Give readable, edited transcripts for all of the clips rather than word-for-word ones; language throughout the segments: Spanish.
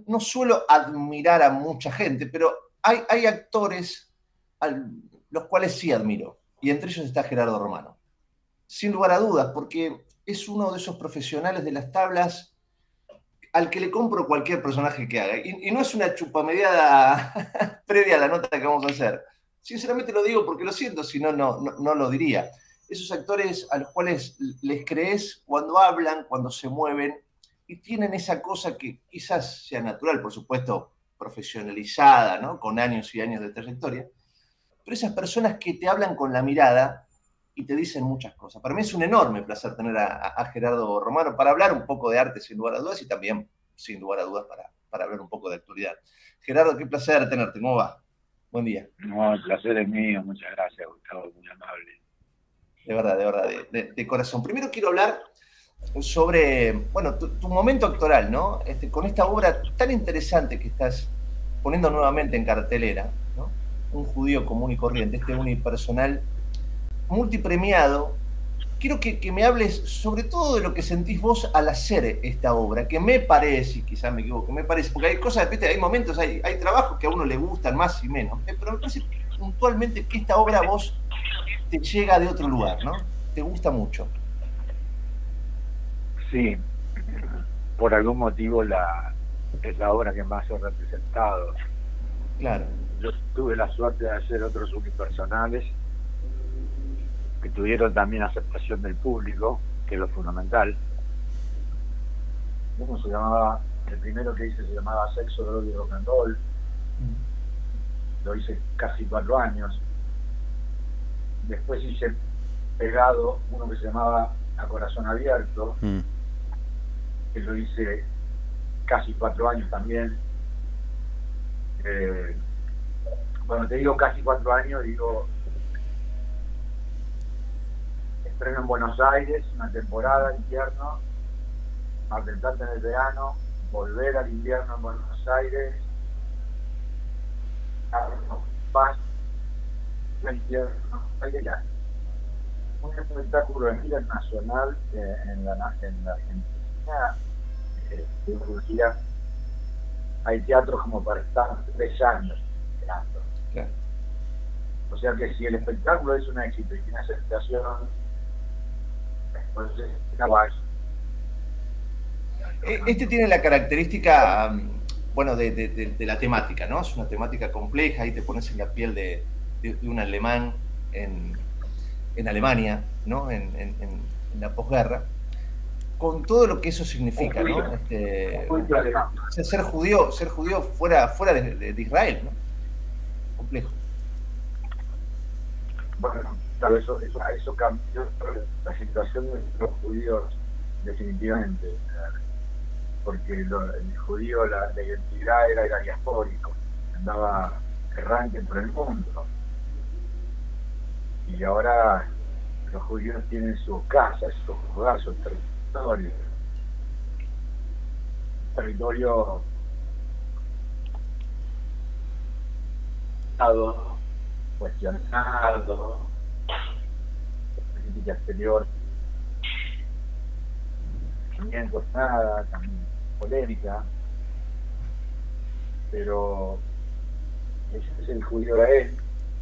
no suelo admirar a mucha gente, pero hay actores a los cuales sí admiro, y entre ellos está Gerardo Romano. Sin lugar a dudas, porque es uno de esos profesionales de las tablas al que le compro cualquier personaje que haga. Y no es una chupamediada previa a la nota que vamos a hacer. Sinceramente lo digo porque lo siento, si no, no lo diría. Esos actores a los cuales les crees cuando hablan, cuando se mueven, y tienen esa cosa que quizás sea natural, por supuesto, profesionalizada, ¿no? Con años y años de trayectoria, pero esas personas que te hablan con la mirada y te dicen muchas cosas. Para mí es un enorme placer tener a Gerardo Romano para hablar un poco de arte, sin lugar a dudas, y también, sin lugar a dudas, para hablar un poco de actualidad. Gerardo, qué placer tenerte. ¿Cómo va? Buen día. No, el placer es mío. Muchas gracias, Gustavo, muy amable. De verdad, de corazón. Primero quiero hablar sobre, bueno, tu momento actoral, ¿no? Con esta obra tan interesante que estás poniendo nuevamente en cartelera, ¿no? Un judío común y corriente, este unipersonal multipremiado. Quiero que me hables sobre todo de lo que sentís vos al hacer esta obra, que me parece, y quizás me equivoco, me parece, porque hay cosas, ¿viste? Hay momentos, hay trabajos que a uno le gustan más y menos, pero me parece puntualmente que esta obra a vos te llega de otro lugar, ¿no? Te gusta mucho. Sí, por algún motivo es la obra que más he representado. Claro. Yo tuve la suerte de hacer otros unipersonales que tuvieron también aceptación del público, que es lo fundamental. ¿Cómo se llamaba? El primero que hice se llamaba Sexo, Droga y Rock and Roll. Lo hice casi 4 años. Después hice pegado uno que se llamaba A Corazón Abierto, que lo hice casi 4 años también. Bueno, te digo casi 4 años, digo, estreno en Buenos Aires, una temporada de invierno, Mar del Plata en el verano, volver al invierno en Buenos Aires, Paz, el invierno, un espectáculo de gira nacional en la Argentina. En Turquía hay teatros como para estar 3 años esperando. Claro. O sea que si el espectáculo es un éxito y tiene aceptación, pues es capaz. Este tiene la característica, bueno, de la temática, ¿no? Es una temática compleja, ahí te pones en la piel de un alemán en Alemania, ¿no? En la posguerra, con todo lo que eso significa, ¿no? Ser judío fuera de Israel, ¿no? Complejo. Bueno, claro, eso cambió la situación de los judíos definitivamente, porque el judío, la identidad era diaspórico, andaba errante por el mundo, y ahora los judíos tienen sus casas, sus hogares, sus territorio cuestionado, política exterior también cuestionada, también polémica, pero ese es el judío de él,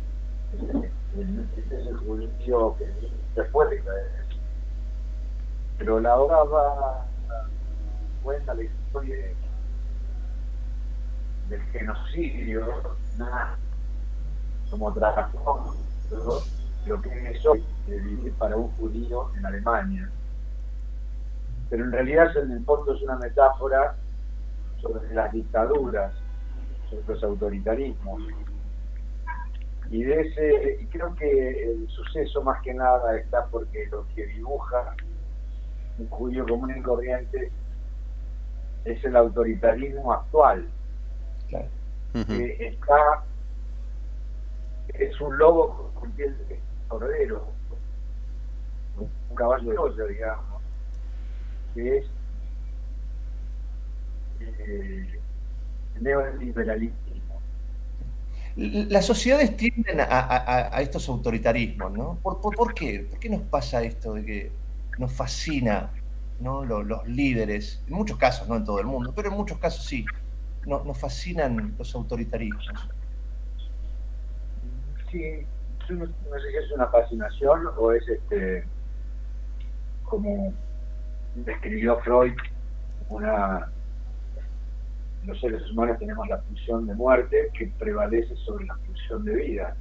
ese es el judío que después de caer. Pero la obra cuenta la historia del genocidio, nada como trasfondo lo que es hoy de vivir para un judío en Alemania. Pero en realidad en el fondo es una metáfora sobre las dictaduras, sobre los autoritarismos. Y creo que el suceso más que nada está porque lo que dibuja un judío común y corriente es el autoritarismo actual. Claro. Es un lobo con piel de cordero, un caballo de olla, digamos, que es el neoliberalismo. Las sociedades tienden a estos autoritarismos, ¿no? ¿Por qué? ¿Por qué nos pasa esto de que nos fascina, ¿no? Los líderes? En muchos casos, no en todo el mundo, pero en muchos casos sí. nos fascinan los autoritarismos. Sí, yo no sé si es una fascinación o es como describió Freud, los seres humanos tenemos la pulsión de muerte que prevalece sobre la pulsión de vida.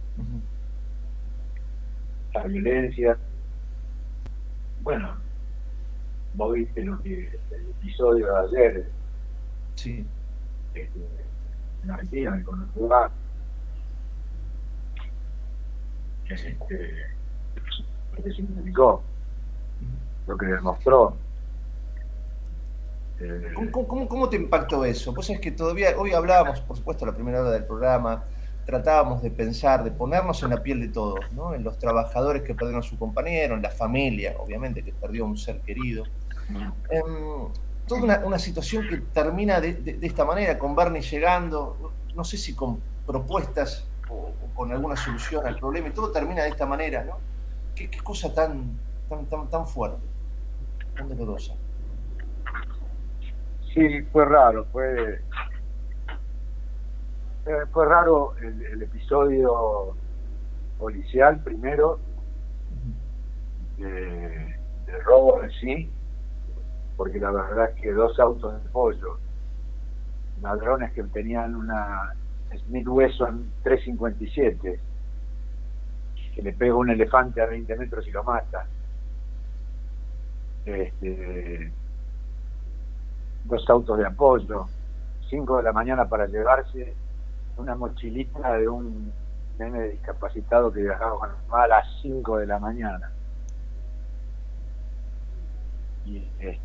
La violencia. Bueno, vos viste el episodio de ayer. Sí. En Argentina, en Conurbano. Que significó, lo que demostró. ¿Cómo te impactó eso? Pues es que todavía, hoy hablábamos, por supuesto, la primera hora del programa, tratábamos de pensar, de ponernos en la piel de todos, ¿no? En los trabajadores que perdieron a su compañero, en la familia, obviamente, que perdió a un ser querido. Toda una situación que termina de esta manera, con Bernie llegando, no sé si con propuestas o con alguna solución al problema, y todo termina de esta manera, ¿no? Qué cosa tan fuerte, tan dolorosa. Sí, fue raro, fue raro el episodio policial primero, de robo en sí, porque la verdad es que 2 autos de pollo, ladrones que tenían una Smith Wesson 357, que le pega un elefante a 20 metros y lo mata. 2 autos de apoyo, 5 de la mañana para llevarse una mochilita de un nene discapacitado que viajaba con a las 5 de la mañana. Y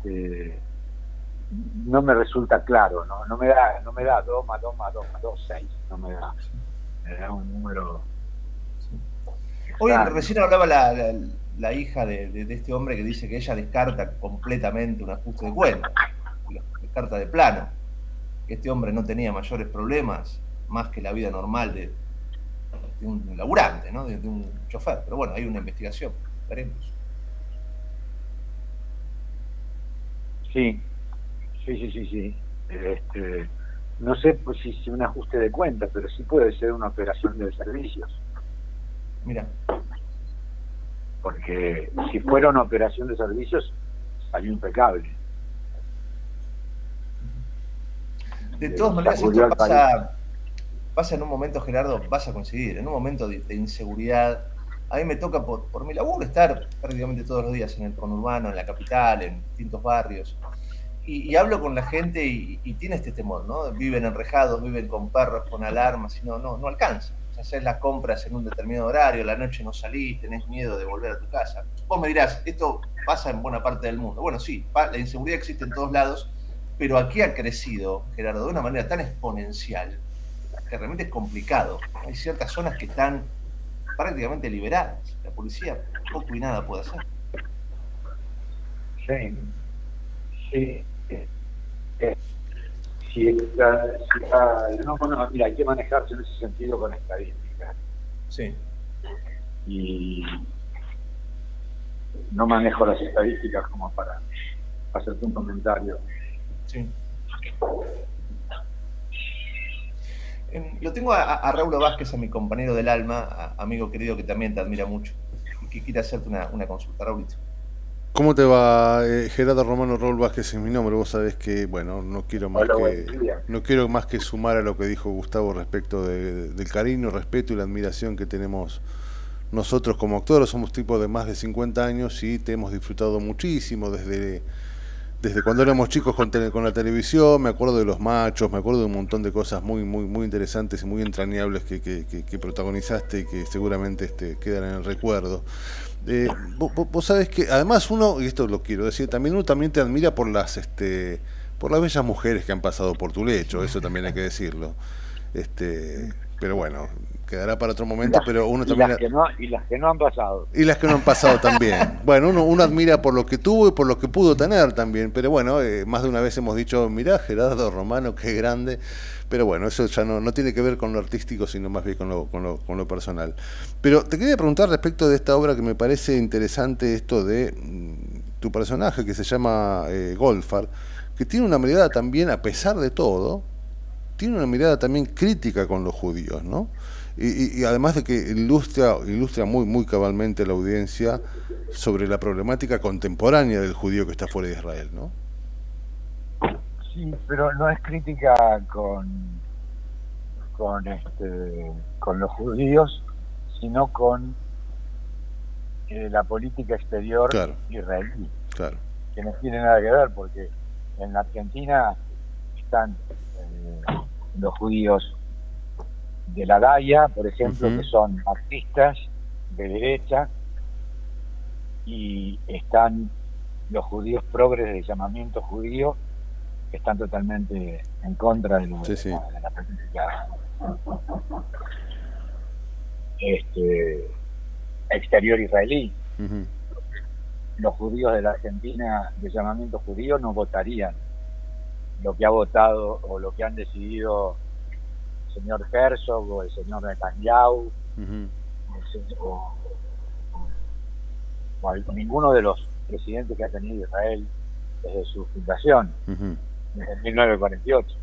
no me resulta claro, no me da 2 más 2 más 2 más 2, 6, no me da un número. Hoy recién hablaba la hija de este hombre que dice que ella descarta completamente un ajuste de cuentas, descarta de plano, que este hombre no tenía mayores problemas más que la vida normal de un laburante, ¿no? de un chofer, pero bueno, hay una investigación, veremos. Sí. No sé pues, si un ajuste de cuentas, pero sí puede ser una operación de servicios. Mira. Porque si fuera una operación de servicios, salió impecable. De todas maneras, esto pasa en un momento, Gerardo, vas a coincidir, en un momento de inseguridad. A mí me toca por mi laburo estar prácticamente todos los días en el conurbano, en la capital, en distintos barrios. Y hablo con la gente y tiene este temor, ¿no? Viven enrejados, viven con perros, con alarmas, y no alcanza. O sea, hacer las compras en un determinado horario, la noche no salís, tenés miedo de volver a tu casa. Vos me dirás, esto pasa en buena parte del mundo. Bueno, sí, la inseguridad existe en todos lados, pero aquí ha crecido, Gerardo, de una manera tan exponencial que realmente es complicado. Hay ciertas zonas que están prácticamente liberadas. La policía poco y nada puede hacer. Sí. Mira, hay que manejarse en ese sentido con estadísticas. Sí. Y no manejo las estadísticas como para hacerte un comentario. Sí. Lo tengo a Raúl Vázquez, a mi compañero del alma, amigo querido que también te admira mucho, y que quiere hacerte una consulta, Raúlito. ¿Cómo te va? Gerardo Romano Raúl Vázquez es mi nombre. Vos sabés que, bueno, no quiero más que sumar a lo que dijo Gustavo respecto del cariño, respeto y la admiración que tenemos nosotros como actores. Somos tipos de más de 50 años y te hemos disfrutado muchísimo desde cuando éramos chicos con la televisión. Me acuerdo de Los Machos, me acuerdo de un montón de cosas muy interesantes y muy entrañables que protagonizaste y que seguramente quedan en el recuerdo. Vos sabés que además uno, y esto lo quiero decir, uno también te admira por las bellas mujeres que han pasado por tu lecho, eso también hay que decirlo. Pero bueno, quedará para otro momento, pero uno también... Y las que no han pasado. Y las que no han pasado también. Bueno, uno admira por lo que tuvo y por lo que pudo tener también, pero bueno, más de una vez hemos dicho, mirá, Gerardo Romano, qué grande. Pero bueno, eso ya no tiene que ver con lo artístico, sino más bien con lo personal. Pero te quería preguntar respecto de esta obra que me parece interesante, esto de tu personaje que se llama Goldfarb, que tiene una mirada también, a pesar de todo, tiene una mirada también crítica con los judíos, ¿no? Y además de que ilustra muy cabalmente a la audiencia sobre la problemática contemporánea del judío que está fuera de Israel, ¿no? Sí, pero no es crítica con los judíos, sino con la política exterior israelí, que no tiene nada que ver, porque en la Argentina están los judíos de la Daya, por ejemplo, que son marxistas de derecha, y están los judíos progres del llamamiento judío, que están totalmente en contra de la política exterior israelí. Los judíos de la Argentina de llamamiento judío no votarían lo que ha votado o lo que han decidido el señor Herzog o el señor Netanyahu o ninguno de los presidentes que ha tenido Israel desde su fundación, desde 1948.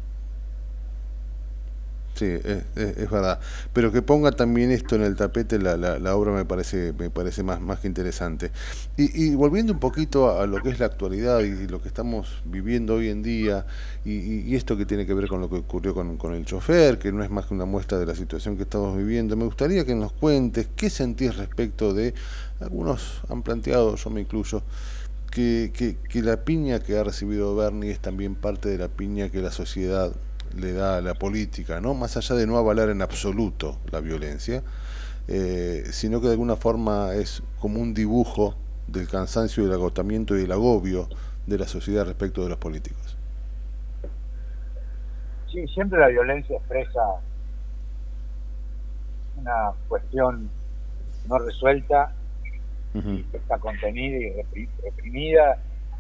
Sí, es verdad. Pero que ponga también esto en el tapete la obra me parece más que interesante. Y volviendo un poquito a lo que es la actualidad y lo que estamos viviendo hoy en día, y esto que tiene que ver con lo que ocurrió con el chofer, que no es más que una muestra de la situación que estamos viviendo, me gustaría que nos cuentes qué sentís respecto de, algunos han planteado, yo me incluyo, que la piña que ha recibido Bernie es también parte de la piña que la sociedad le da a la política, ¿no? Más allá de no avalar en absoluto la violencia, sino que de alguna forma es como un dibujo del cansancio y del agotamiento y del agobio de la sociedad respecto de los políticos. Sí, siempre la violencia expresa una cuestión no resuelta, y que está contenida y reprimida,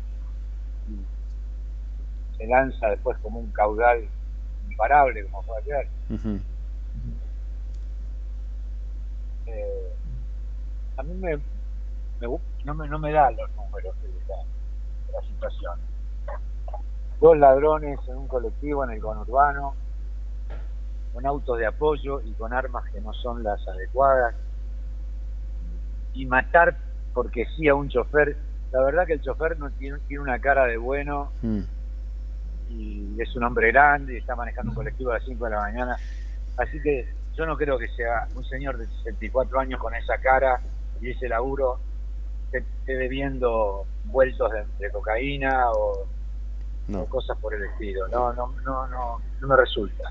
y se lanza después como un caudal imparable, como fue ayer. A mí no me da los números de la situación. 2 ladrones en un colectivo en el conurbano, con autos de apoyo y con armas que no son las adecuadas, y matar porque sí a un chofer. La verdad que el chofer no tiene una cara de bueno, y es un hombre grande y está manejando un colectivo a las 5 de la mañana, así que yo no creo que sea un señor de 64 años con esa cara y ese laburo esté bebiendo vueltos de cocaína o cosas por el estilo. No me resulta.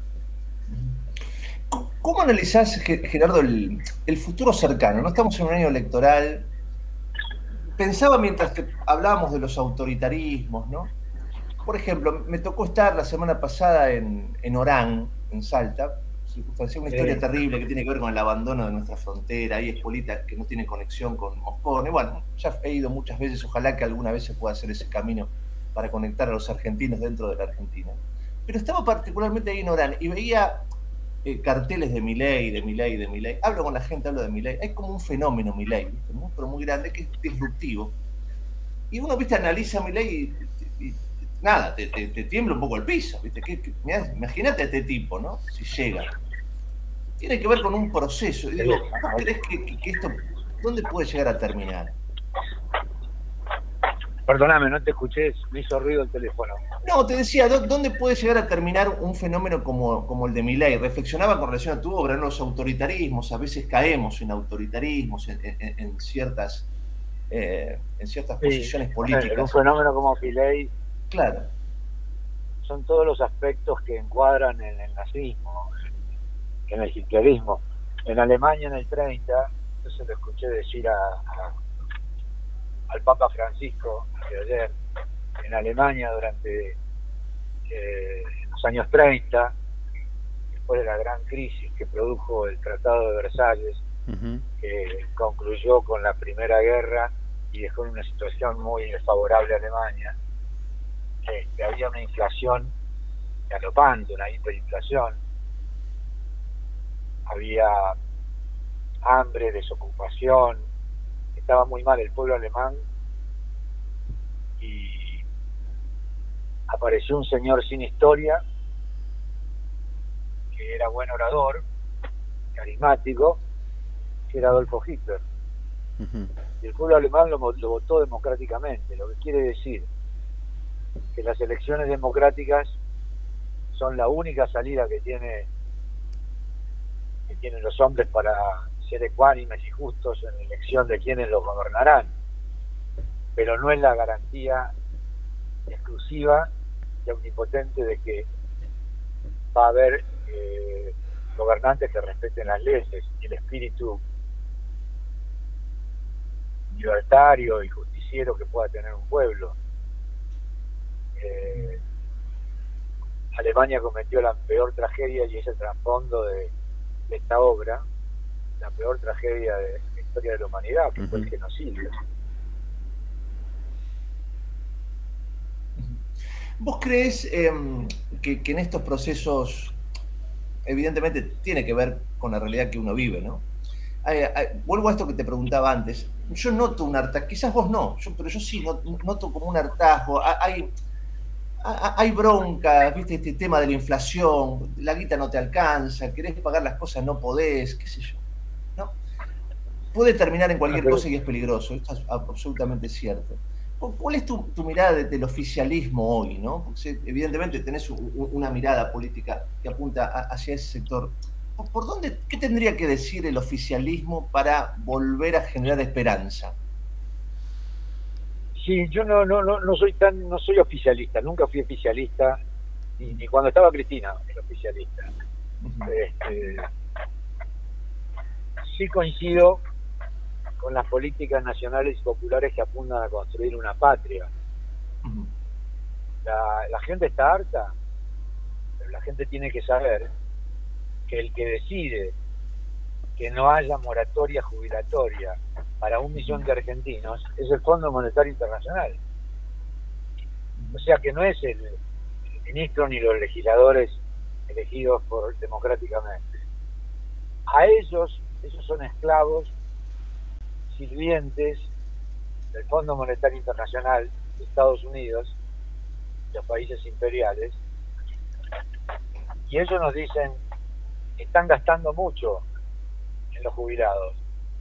¿Cómo analizás, Gerardo, el futuro cercano? No estamos en un año electoral. Pensaba mientras que hablábamos de los autoritarismos, ¿no? Por ejemplo, me tocó estar la semana pasada en Orán, en Salta, circunstancia, una historia terrible que tiene que ver con el abandono de nuestra frontera. Ahí es Polita, que no tiene conexión con Moscú. Y bueno, ya he ido muchas veces, ojalá que alguna vez se pueda hacer ese camino para conectar a los argentinos dentro de la Argentina. Pero estaba particularmente ahí en Orán y veía carteles de Milei. Hablo con la gente, hablo de Milei. Hay como un fenómeno Milei, pero muy grande, que es disruptivo. Y uno, viste, analiza a Milei y nada, te tiembla un poco el piso, ¿viste? Imagínate a este tipo, ¿no? Si llega. Tiene que ver con un proceso. Y digo, ¿vos crees que esto, dónde puede llegar a terminar? Perdóname, no te escuché, me hizo ruido el teléfono. No, te decía, ¿dónde puede llegar a terminar un fenómeno como el de Milei? Reflexionaba con relación a tu obra, ¿no? Los autoritarismos, a veces caemos en autoritarismos, en ciertas posiciones políticas. Un fenómeno como Milei, claro, son todos los aspectos que encuadran en el nazismo, en el hitlerismo. En Alemania en el 30, yo se lo escuché decir al Papa Francisco de ayer, en Alemania durante los años 30, después de la gran crisis que produjo el Tratado de Versalles, que concluyó con la Primera Guerra y dejó en una situación muy desfavorable a Alemania, que había una inflación galopante, una hiperinflación, había hambre, desocupación, estaba muy mal el pueblo alemán, y apareció un señor sin historia que era buen orador, carismático, que era Adolfo Hitler. Y el pueblo alemán lo votó democráticamente, lo que quiere decir que las elecciones democráticas son la única salida que tienen los hombres para ser ecuánimes y justos en la elección de quienes los gobernarán, pero no es la garantía exclusiva y omnipotente de que va a haber gobernantes que respeten las leyes y el espíritu libertario y justiciero que pueda tener un pueblo. Alemania cometió la peor tragedia, y es el trasfondo de esta obra, la peor tragedia de la historia de la humanidad, que fue el genocidio. ¿Vos crees que en estos procesos, evidentemente tiene que ver con la realidad que uno vive, ¿no? Vuelvo a esto que te preguntaba antes. Yo noto un hartazgo, quizás vos no, pero yo sí noto como un hartazgo. Hay bronca, ¿viste? Este tema de la inflación, la guita no te alcanza, querés pagar las cosas, no podés, qué sé yo, ¿no? Puede terminar en cualquier cosa y es peligroso, esto es absolutamente cierto. ¿Cuál es tu mirada del oficialismo hoy, ¿no? Porque evidentemente tenés una mirada política que apunta hacia ese sector. ¿Por dónde, qué tendría que decir el oficialismo para volver a generar esperanza? Sí, yo no soy oficialista, nunca fui oficialista, ni cuando estaba Cristina era oficialista. Sí coincido con las políticas nacionales y populares que apuntan a construir una patria. La gente está harta, pero la gente tiene que saber que el que decide que no haya moratoria jubilatoria para 1 millón de argentinos es el Fondo Monetario Internacional. O sea que no es el ministro ni los legisladores elegidos democráticamente. A ellos son esclavos, sirvientes del Fondo Monetario Internacional de Estados Unidos, los países imperiales, y ellos nos dicen que están gastando mucho en los jubilados,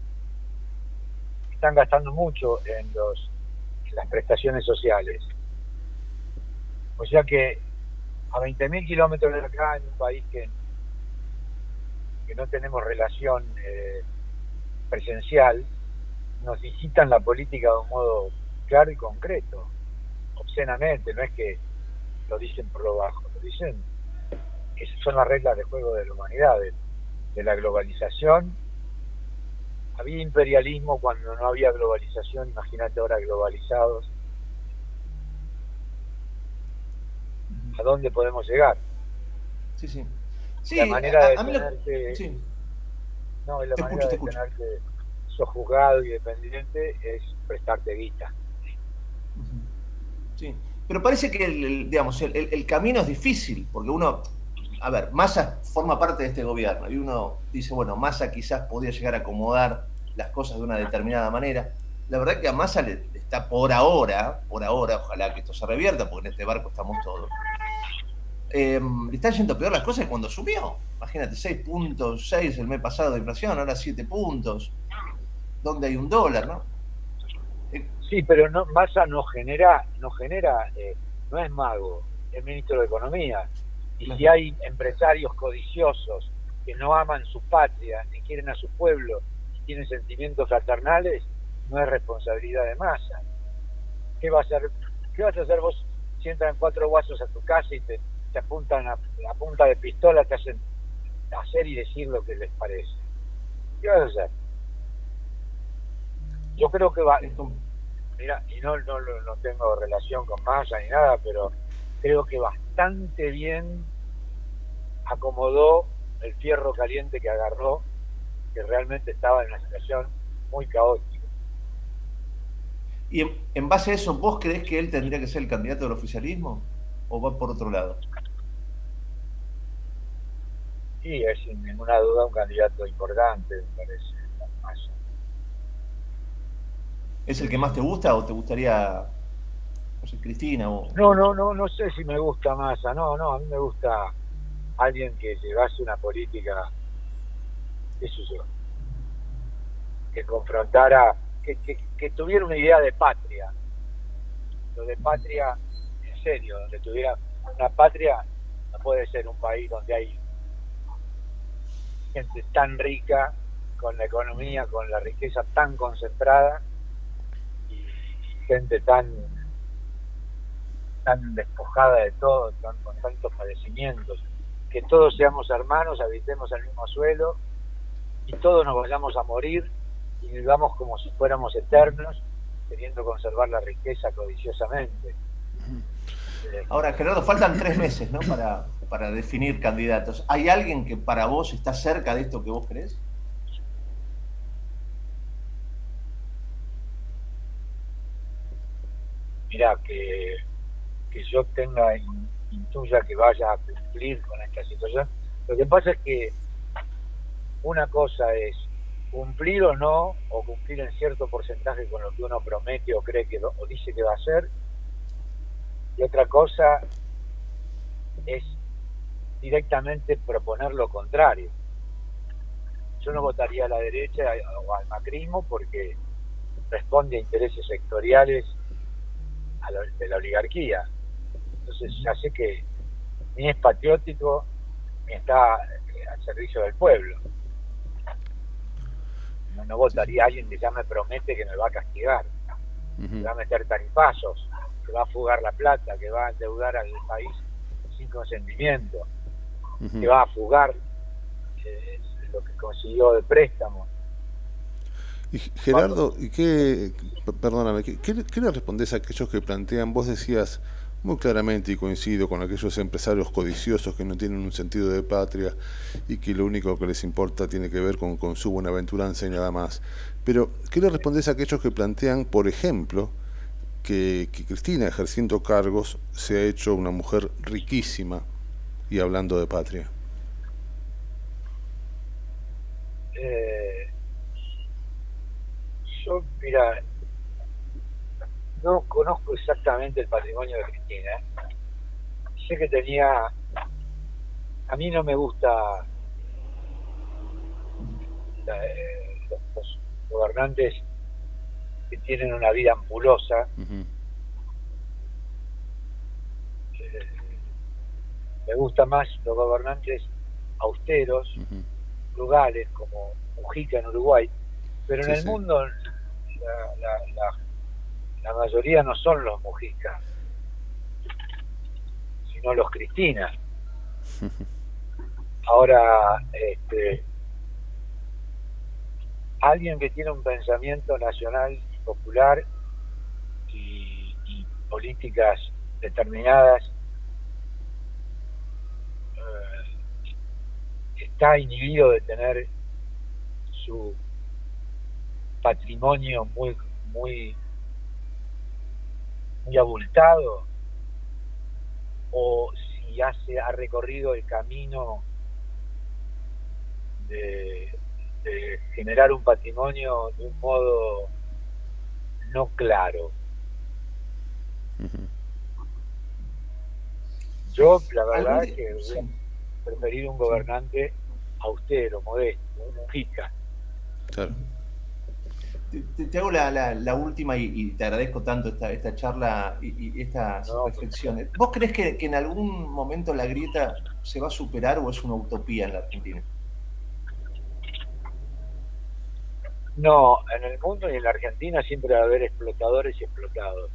están gastando mucho en las prestaciones sociales. O sea que a 20.000 kilómetros de acá, en un país que no tenemos relación presencial, nos visitan la política de un modo claro y concreto, obscenamente. No es que lo dicen por lo bajo, lo dicen que esas son las reglas de juego de la humanidad, de la globalización. Había imperialismo cuando no había globalización, imagínate ahora globalizados. ¿A dónde podemos llegar? Sí. La manera de tenerte... Sí. No, la manera de tenerte sojuzgado y dependiente es prestarte guita. Sí, pero parece que el camino es difícil, porque uno, a ver, Massa forma parte de este gobierno y uno dice, bueno, Massa quizás podía llegar a acomodar las cosas de una determinada manera. La verdad es que a Massa le está por ahora, ojalá que esto se revierta, porque en este barco estamos todos, le están yendo peor las cosas que cuando subió. Imagínate, 6.6 el mes pasado de inflación, ahora 7 puntos, donde hay $1, ¿no? Sí, pero Massa no es mago, es ministro de Economía. Y si hay empresarios codiciosos que no aman su patria, ni quieren a su pueblo, ni tienen sentimientos fraternales, no es responsabilidad de Massa. ¿Qué vas a hacer vos si entran 4 guasos a tu casa y te apuntan a punta de pistola, te hacen hacer y decir lo que les parece? ¿Qué vas a hacer? Yo creo que va... Mira, y no tengo relación con Massa ni nada, pero creo que bastante bien acomodó el fierro caliente que agarró, que realmente estaba en una situación muy caótica. Y en base a eso, ¿vos creés que él tendría que ser el candidato del oficialismo? ¿O va por otro lado? Sí, es sin ninguna duda un candidato importante, me parece, Massa. ¿Es el que más te gusta o te gustaría, no sé, Cristina? No sé si me gusta Massa, no, a mí me gusta alguien que llevase una política, qué sé yo, que confrontara, que tuviera una idea de patria, lo de patria en serio, donde tuviera una patria. No puede ser un país donde hay gente tan rica, con la economía, con la riqueza tan concentrada, y gente tan despojada de todo, con tantos padecimientos. Que todos seamos hermanos, habitemos el mismo suelo y todos nos vayamos a morir y vivamos como si fuéramos eternos, queriendo conservar la riqueza codiciosamente. Ahora, Gerardo, faltan 3 meses, ¿no? Para definir candidatos. ¿Hay alguien que para vos está cerca de esto que vos crees? Mirá, que yo intuya que vaya a cumplir con esta situación. Lo que pasa es que una cosa es cumplir o no, o cumplir en cierto porcentaje con lo que uno promete o cree o dice que va a hacer, y otra cosa es directamente proponer lo contrario. Yo no votaría a la derecha o al macrismo porque responde a intereses sectoriales de la oligarquía. Entonces ya sé que ni es patriótico ni está al servicio del pueblo. No votaría a alguien que ya me promete que me va a castigar, que va a meter tarifazos, que va a fugar la plata, que va a endeudar al país sin consentimiento, que va a fugar lo que consiguió de préstamo. Y Gerardo, perdóname, ¿qué le respondés a aquellos que plantean? Vos decías muy claramente, y coincido con aquellos empresarios codiciosos que no tienen un sentido de patria y que lo único que les importa tiene que ver con su buenaventuranza y nada más. Pero, ¿qué le respondés a aquellos que plantean, por ejemplo, que Cristina, ejerciendo cargos, se ha hecho una mujer riquísima y hablando de patria? Yo, mira, no conozco exactamente el patrimonio de Cristina. Sé que tenía... A mí no me gusta los gobernantes que tienen una vida ampulosa. Me gusta más los gobernantes austeros, frugales, como Mujica en Uruguay. Pero en el mundo la mayoría no son los Mujica, sino los Cristina. Ahora, alguien que tiene un pensamiento nacional y popular y políticas determinadas está inhibido de tener su patrimonio muy abultado, o si ha recorrido el camino de generar un patrimonio de un modo no claro. Yo la verdad es que voy a preferir un gobernante austero, modesto, un Mujica. Claro. Te hago la última y te agradezco tanto esta charla y estas reflexiones. ¿Vos crees que en algún momento la grieta se va a superar o es una utopía en la Argentina? No, en el mundo y en la Argentina siempre va a haber explotadores y explotados.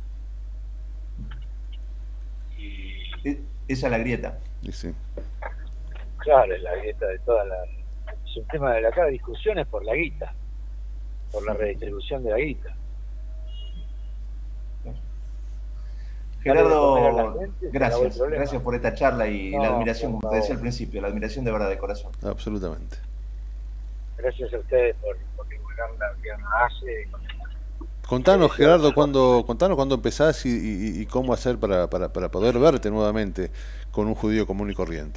Esa es la grieta. Sí. Claro, es la grieta de toda la... Es un tema de cada discusión es por la guita, por la redistribución de la guita. Gerardo, gracias por esta charla y la admiración, como te decía al principio, la admiración de verdad, de corazón. Absolutamente. Gracias a ustedes por divulgar lo que uno hace. Contanos, Gerardo, cuándo empezás y cómo hacer para poder verte nuevamente con un judío común y corriente.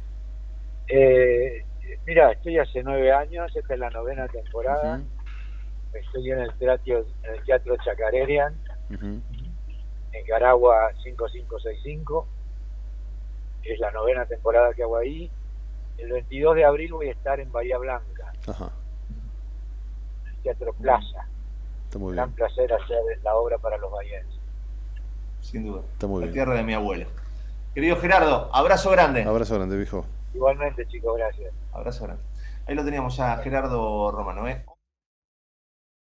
Mira, estoy hace 9 años, esta es la 9ª temporada. Estoy en el Teatro Chacarerian, en Garagua 5565. es la 9ª temporada que hago ahí. El 22 de abril voy a estar en Bahía Blanca, en el Teatro Plaza. Está muy Gran bien. placer hacer la obra para los bahienses. Sin duda. Está muy la bien. tierra de mi abuelo. Querido Gerardo, abrazo grande. Abrazo grande, viejo. Igualmente, chicos, gracias. Abrazo grande. Ahí lo teníamos a Gerardo Romano, ¿eh?